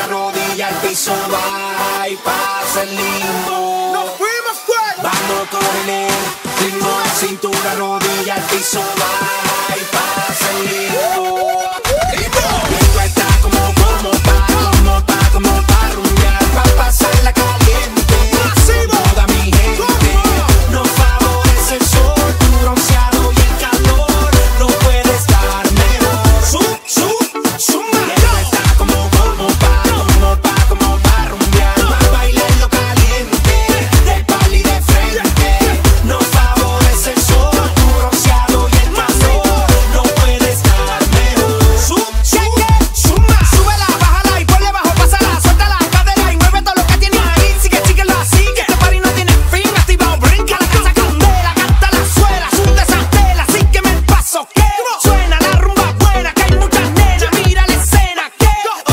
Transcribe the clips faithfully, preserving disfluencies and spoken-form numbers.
cintura, rodilla al piso, va y pasa el limbo. ¡Nos fuimos, pues! Vamos con el ritmo, cintura, rodilla al piso, va y pasa el limbo. Limbo está como, como pa, como pa, como pa rumbear, pa pasarla caliente. ¡Masivo! Toda mi gente, nos favorece el sol, tu bronceado y el calor, no puede estar mejor. ¡Sub, sub, suma! Limbo está como, como pa, como pa, como pa rumbear, pa bailarlo caliente, del pali de frente. Nos favorece el sol, tu bronceado y el calor, no puede estar mejor. ¡Sub, sub, suma! Súbela, bájala y ponle bajo, pásala, suelta la cadera y mueve todo lo que tienes ahí. Sigue, sigue, lo sigue. Este party no tiene fin, activado, brinca la casa candela, canta la suela, sube esa tela, sígueme el paso que suena la rumba buena, que hay muchas nenas, mira la escena que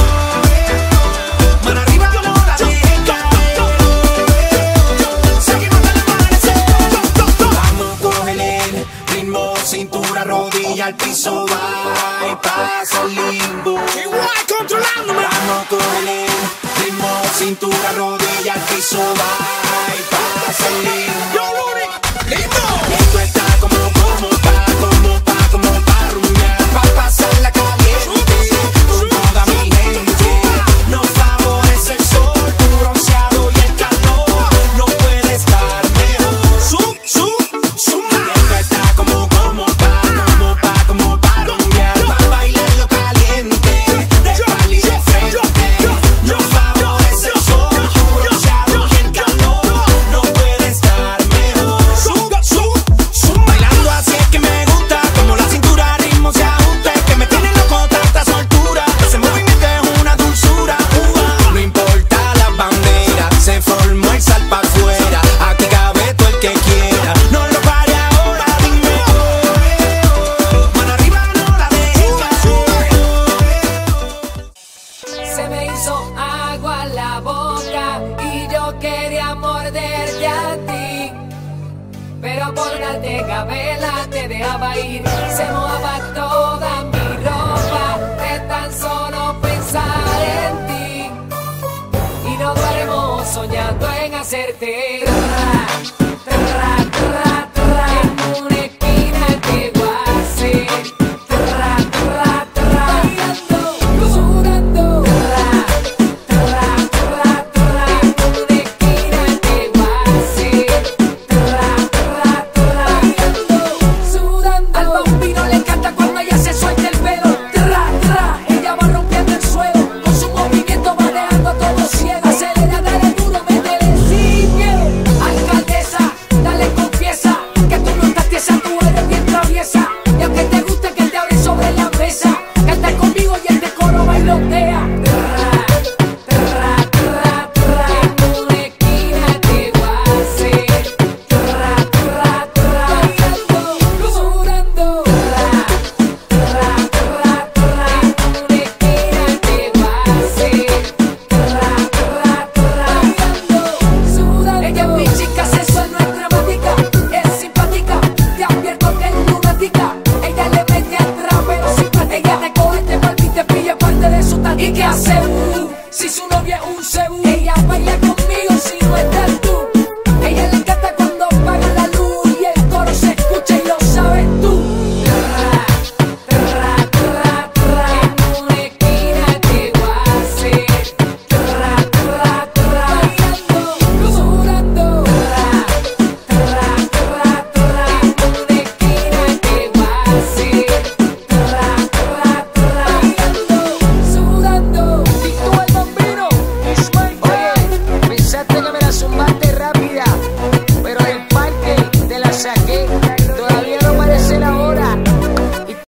mano arriba no la dejen caer. Seguimos del amanecer. Vamos con el ritmo, cintura, rodilla al piso, va y pasa el limbo. Igual controlándome. Vamos con el ritmo, cintura, rodilla al piso, va y pasa el limbo. Yo, Luni, lindo. Esto está como, como pa, como pa, como pa rumbear, pa pasarla caliente, con toda mi gente. Nos favorece el sol, tu bronceado y el calor, no puede estar mejor. Sub, sub, suma. Esto está como, como pa, como pa, como pa rumbear, pa bailarlo caliente, de pali de frente. Nos favorece el sol, tu bronceado y el calor, no puede estar mejor. Sub, sub, suma. Bailando así es que me gusta, como la cintura al ritmo se ajusta, es que me tiene loco tanta soltura, ese movimiento es una dulzura. Uva. No importa las banderas, se formó el sal pa' afuera, aquí cabe todo el que quiera, no lo pare ahora, dime oh, mano arriba no la dejes caer. Se me hizo agua la boca y yo quería morderte a ti, pero por darte gabela te dejaba ir. Se mojaba toda mi ropa de tan solo pensar en ti, y no duermo soñando en hacerte tra, tra, tra, tra. En una esquina te voy a hacer tra, tra, tra. Bailando, sudando tra, tra, tra, tra. En una esquina te voy a hacer tra, tra, tra. Bailando, sudando. Al bambino le encanta cuando ella se suelta el pelo tra, tra. Ella va rompiendo el suelo, con su movimiento va dejando a todos ciegos. Acelera, dale duro, métele sin miedo. Alcaldesa, dale confiesa que tú no estás tiesa, tú eres bien traviesa. Y aunque te guste que te abre sobre la mesa, canta conmigo y el decoro bailotea. Tra, tra, tra, tra. En una esquina te voy a hacer tra, tra, tra. Bailando, sudando tra, tra, tra, tra. En una esquina te voy a hacer tra, tra, tra. Bailando, sudando. Ella es mi chica sensual, no es dramática, es simpática, te advierto que es lunática. Ella le mete atrás pero simpática, ella te coge, te palpita y te pilla parte de su táctica. ¿Y qué hace? Uh, si su novio